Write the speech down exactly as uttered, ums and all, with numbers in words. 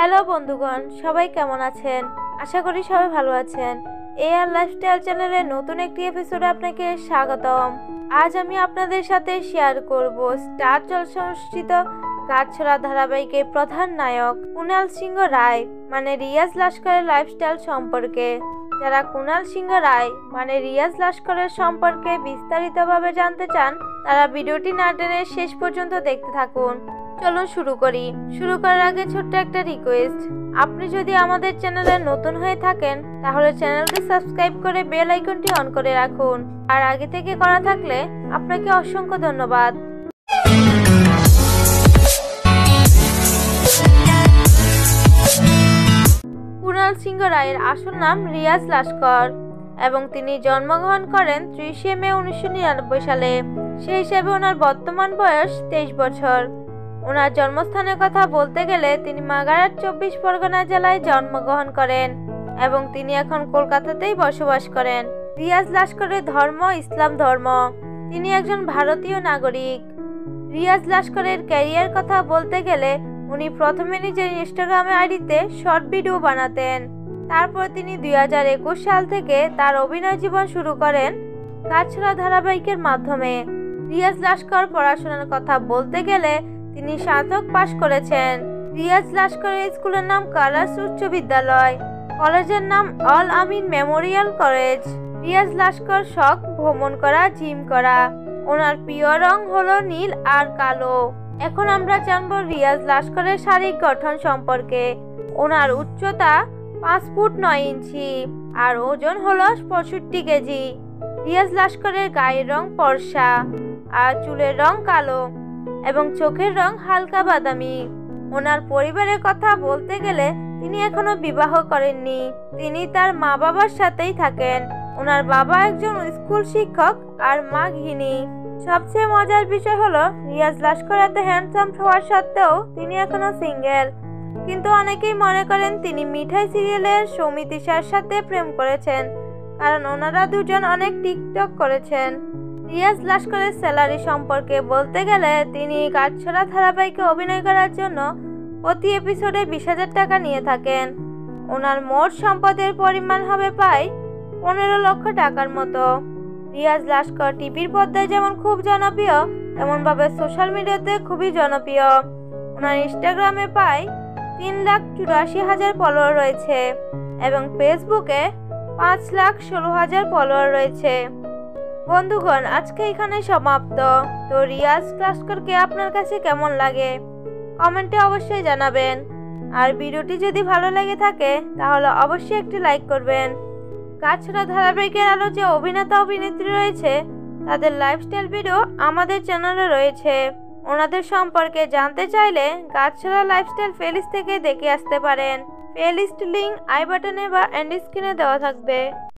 Hello বন্ধুগণ, সবাই কেমন আছেন? আশা করি সবাই ভালো আছেন। এআর লাইফস্টাইল চ্যানেলের নতুন একটি এপিসোডে আপনাকে স্বাগতম। আজ আমি আপনাদের সাথে শেয়ার করব স্টার জলসংস্থিত গাছছড়া ধারাবাহিকের প্রধান নায়ক কুণাল সিংহ রায় মানে রিয়াজ লস্করের লাইফস্টাইল সম্পর্কে। যারা কুণাল সিংহ রায় মানে রিয়াজ লস্করের সম্পর্কে বিস্তারিতভাবে জানতে চান তারা ভিডিওটি না টেনে শেষ পর্যন্ত দেখতে থাকুন। চলুন শুরু করি। শুরু করার আগে ছোট্ট একটা রিকোয়েস্ট, আপনি যদি আমাদের চ্যানেলে নতুন হয়ে থাকেন তাহলে চ্যানেলটি সাবস্ক্রাইব করে বেল আইকনটি অন করে রাখুন, আর আগে থেকে করা থাকলে আপনাকে অসংখ্য ধন্যবাদ। কুণাল সিংহ রায়ের আসল নাম রিয়াজ লস্কর এবং তিনি জন্মগ্রহণ করেন ত্রিশে মে উনিশশো নিরানব্বই সালে। সেই হিসেবে ওনার বর্তমান বয়স তেইশ বছর। ওনার জন্মস্থানের কথা বলতে গেলে তিনি মাগারাট চব্বিশ পরগনা জেলায় জন্মগ্রহণ করেন এবং তিনি এখন কলকাতাতেই বসবাস করেন। রিয়াজ লস্করের ধর্ম ইসলাম ধর্ম। তিনি একজন ভারতীয় নাগরিক। রিয়াজ লস্করের ক্যারিয়ার কথা বলতে গেলে উনি প্রথমে নিজের ইনস্টাগ্রামে আইডিতে শর্ট ভিডিও বানাতেন। তারপর তিনি দুই হাজার একুশ সাল থেকে তার অভিনয় জীবন শুরু করেন গাছছড়া ধারাবাহিকের মাধ্যমে। রিয়াজ লস্কর পড়াশোনার কথা বলতে গেলে তিনি স্নাতক পাশ করেছেন। রিয়াজ লস্করের স্কুলের নাম কালার্স উচ্চ বিদ্যালয়, কলেজের নাম অল আমিন মেমোরিয়াল কলেজ। রিয়াজ লস্কর শখ ভ্রমণ করা, জিম করা। ওনার প্রিয় রং হলো নীল আর কালো। এখন আমরা জানবো রিয়াজ লস্করের শারীরিক গঠন সম্পর্কে। ওনার উচ্চতা পাঁচ ফুট নয় ইঞ্চি আর ওজন হলো পঁয়ষট্টি কেজি। রিয়াজ লস্করের গায়ের রং ফর্সা আর চুলের রং কালো এবং চোখের রং হালকা বাদামি। ওনার পরিবারের কথা বলতে গেলে তিনি এখনো বিবাহ করেননি। তিনি তার মা বাবার সাথেই থাকেন। ওনার বাবা একজন স্কুল শিক্ষক আর মা গৃহিণী। সবচেয়ে মজার বিষয় হলো রিয়াজ লস্কর এত হ্যান্ডসাম হওয়ার সত্ত্বেও তিনি এখনো সিঙ্গেল। কিন্তু অনেকেই মনে করেন তিনি মিঠাই সিরিয়ালের সৌমিতিশার সাথে প্রেম করেছেন, কারণ ওনারা দুজন অনেক টিকটক করেছেন। রিয়াজ লস্করের স্যালারি সম্পর্কে বলতে গেলে তিনি গাছছড়া ধারাবাহিকে অভিনয় করার জন্য প্রতি এপিসোডে বিশ হাজার টাকা নিয়ে থাকেন। ওনার মোট সম্পদের পরিমাণ হবে প্রায় পনেরো লক্ষ টাকার মতো। রিয়াজ লস্কর টিভির পর্দায় যেমন খুব জনপ্রিয় তেমনভাবে সোশ্যাল মিডিয়াতে খুবই জনপ্রিয়। ওনার ইনস্টাগ্রামে প্রায় তিন লাখ চুরাশি হাজার ফলোয়ার রয়েছে এবং ফেসবুকে পাঁচ লাখ ষোলো হাজার ফলোয়ার রয়েছে। বন্ধুগণ, আজকে এখানে সমাপ্ত। তো রিয়াজ লস্করকে আপনার কাছে কেমন লাগে কমেন্টে অবশ্যই জানাবেন, আর ভিডিওটি যদি ভালো লেগে থাকে তাহলে অবশ্যই একটি লাইক করবেন। গাছছড়া ধারাবাহিকের আলো যে অভিনেতা অভিনেত্রী রয়েছে তাদের লাইফস্টাইল ভিডিও আমাদের চ্যানেলে রয়েছে। ওনাদের সম্পর্কে জানতে চাইলে গাছছড়া লাইফস্টাইল প্লেলিস্ট থেকে দেখে আসতে পারেন। প্লেলিস্ট লিংক আই বাটনে বা এন্ড স্ক্রিনে দেওয়া থাকবে।